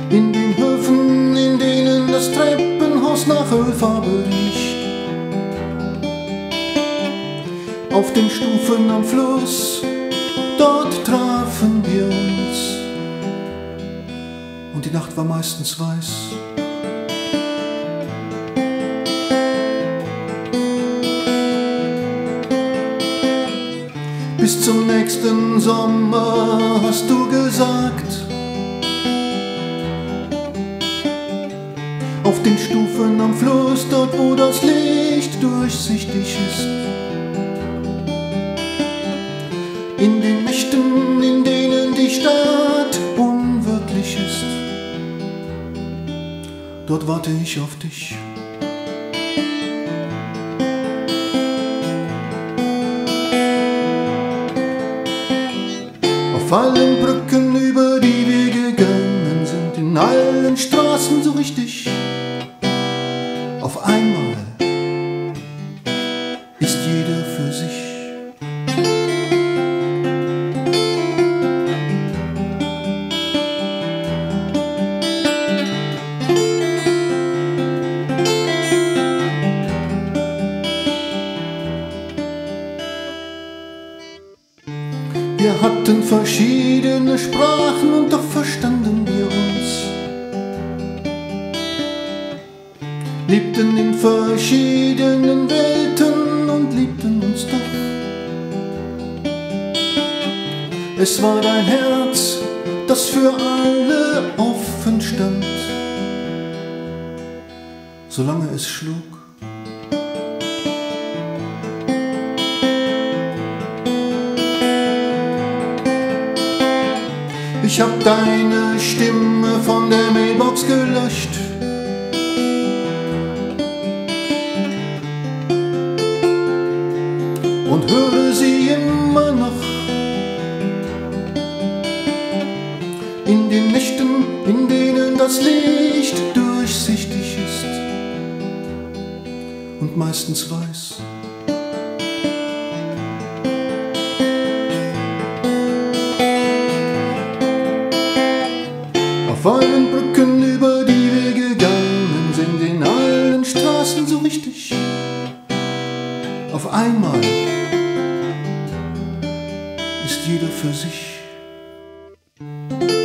In den Höfen, in denen das Treppenhaus nach Ölfarbe riecht. Auf den Stufen am Fluss, dort trafen wir uns. Und die Nacht war meistens weiß. Bis zum nächsten Sommer, hast du gesagt. Auf den Stufen am Fluss, dort wo das Licht durchsichtig ist. In den Nächten, in denen die Stadt unwirklich ist. Dort warte ich auf dich. Auf allen Brücken, über die wir gegangen sind, in allen Straßen so richtig. Auf einmal ist jeder für sich. Wir hatten verschiedene Sprachen und doch verstanden wir uns. Lebten in verschiedenen Welten und liebten uns doch. Es war dein Herz, das für alle offen stand, solange es schlug. Ich hab deine Stimme von der Mailbox gelöscht. Und höre sie immer noch. In den Nächten, in denen das Licht durchsichtig ist und meistens weiß. Auf allen Brücken, über die wir gegangen sind, in allen Straßen so richtig. Auf einmal ist jeder für sich.